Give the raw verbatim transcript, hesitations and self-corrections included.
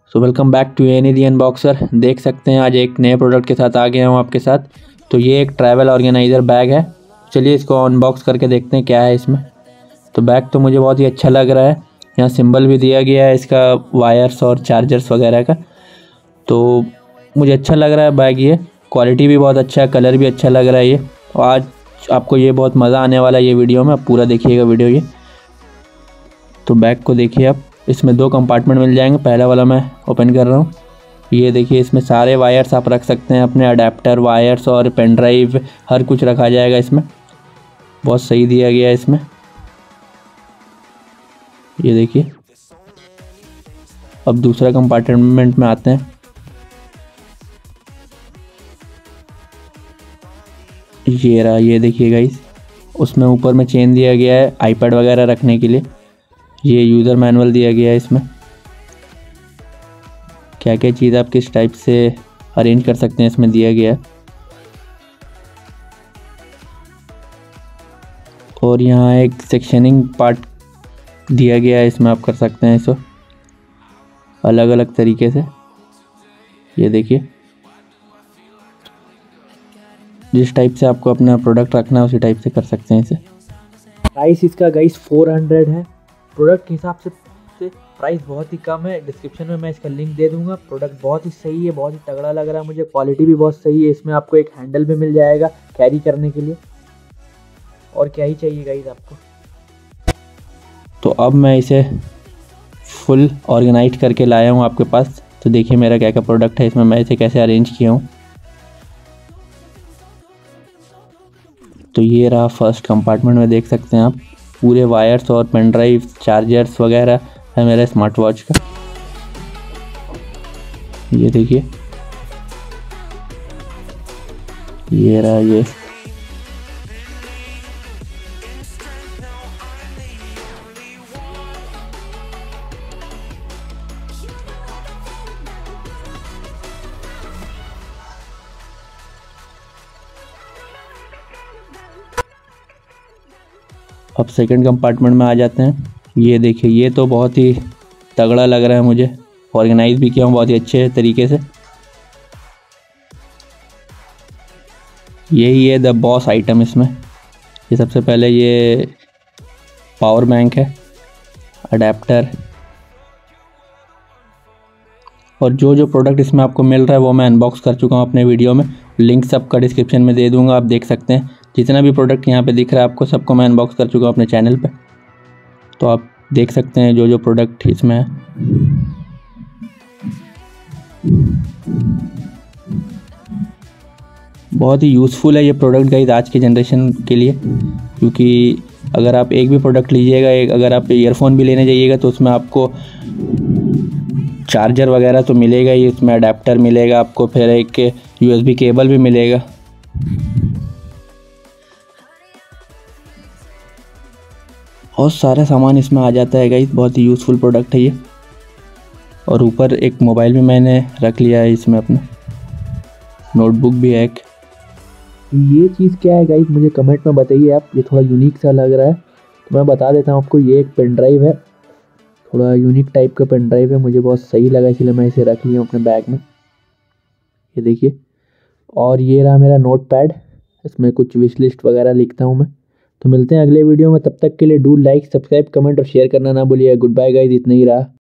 So welcome back to any the unboxer. देख सकते हैं आज एक नए प्रोडक्ट के साथ आ गया हूँ आपके साथ। तो ये एक ट्रैवल ऑर्गेनाइज़र बैग है। चलिए इसको अनबॉक्स करके देखते हैं क्या है इसमें। तो बैग तो मुझे बहुत ही अच्छा लग रहा है। यहाँ सिंबल भी दिया गया है इसका वायर्स और चार्जर्स वगैरह का। तो मुझे अच्छा लग रहा है बैग। ये क्वालिटी भी बहुत अच्छा है, कलर भी अच्छा लग रहा है ये। और आज आपको ये बहुत मज़ा आने वाला है ये वीडियो में, आप पूरा देखिएगा वीडियो ये। तो बैग को देखिए आप, इसमें दो कंपार्टमेंट मिल जाएंगे। पहला वाला मैं ओपन कर रहा हूँ। ये देखिए इसमें सारे वायर्स आप रख सकते हैं अपने, अडेप्टर वायर्स और पेन ड्राइव हर कुछ रखा जाएगा इसमें। बहुत सही दिया गया है इसमें। ये देखिए, अब दूसरा कंपार्टमेंट में आते हैं। ये रहा, ये देखिए गाइस, उसमें ऊपर में चेन दिया गया है आईपैड वगैरह रखने के लिए। ये यूज़र मैनुअल दिया गया है इसमें, क्या क्या चीज़ आप किस टाइप से अरेंज कर सकते हैं इसमें दिया गया है। और यहाँ एक सेक्शनिंग पार्ट दिया गया है, इसमें आप कर सकते हैं इसको अलग अलग तरीके से। ये देखिए, जिस टाइप से आपको अपना प्रोडक्ट रखना है उसी टाइप से कर सकते हैं इसे। प्राइस इसका गाइस फोर हंड्रेड है। प्रोडक्ट के हिसाब से, से प्राइस बहुत ही कम है। डिस्क्रिप्शन में मैं इसका लिंक दे दूंगा। प्रोडक्ट बहुत ही सही है, बहुत ही तगड़ा लग रहा है मुझे। क्वालिटी भी बहुत सही है। इसमें आपको एक हैंडल भी मिल जाएगा कैरी करने के लिए। और क्या ही चाहिए गाइस आपको। तो अब मैं इसे फुल ऑर्गेनाइज करके लाया हूँ आपके पास। तो देखिए मेरा क्या क्या प्रोडक्ट है इसमें, मैं इसे कैसे अरेंज किया हूँ। तो ये रहा फर्स्ट कंपार्टमेंट में, देख सकते हैं आप पूरे वायर्स और पेन ड्राइव चार्जर्स वगैरह है मेरे स्मार्ट वॉच का। ये देखिए, ये रहा ये। अब सेकंड कंपार्टमेंट में आ जाते हैं। ये देखिए, ये तो बहुत ही तगड़ा लग रहा है मुझे। ऑर्गेनाइज भी किया हूँ बहुत ही अच्छे तरीके से। यही है द बॉस आइटम इसमें। ये सबसे पहले ये पावर बैंक है, अडेप्टर, और जो जो प्रोडक्ट इसमें आपको मिल रहा है वो मैं अनबॉक्स कर चुका हूँ अपने वीडियो में। लिंक सबका डिस्क्रिप्शन में दे दूँगा, आप देख सकते हैं। जितना भी प्रोडक्ट यहाँ पे दिख रहा है आपको, सबको मैं अनबॉक्स कर चुका हूँ अपने चैनल पे। तो आप देख सकते हैं जो जो प्रोडक्ट इसमें है। बहुत ही यूज़फुल है ये प्रोडक्ट गाइस आज के जनरेशन के लिए, क्योंकि अगर आप एक भी प्रोडक्ट लीजिएगा, एक अगर आप ईयरफोन भी लेने जाइएगा तो उसमें आपको चार्जर वगैरह तो मिलेगा ही, इसमें अडेप्टर मिलेगा आपको, फिर एक यूएसबी केबल भी मिलेगा। बहुत सारा सामान इसमें आ जाता है गाइस। बहुत ही यूज़फुल प्रोडक्ट है ये। और ऊपर एक मोबाइल भी मैंने रख लिया है इसमें अपना, नोटबुक भी है एक। ये चीज़ क्या है गाइस, मुझे कमेंट में बताइए आप। ये थोड़ा यूनिक सा लग रहा है तो मैं बता देता हूँ आपको। ये एक पेन ड्राइव है, थोड़ा यूनिक टाइप का पेन ड्राइव है। मुझे बहुत सही लगा इसलिए मैं इसे रख लिया हूँ अपने बैग में। ये देखिए, और ये रहा मेरा नोट पैड। इसमें कुछ विश लिस्ट वगैरह लिखता हूँ मैं। तो मिलते हैं अगले वीडियो में, तब तक के लिए डू लाइक सब्सक्राइब कमेंट और शेयर करना ना भूलिए। गुड बाय गाइस, इतना ही रहा।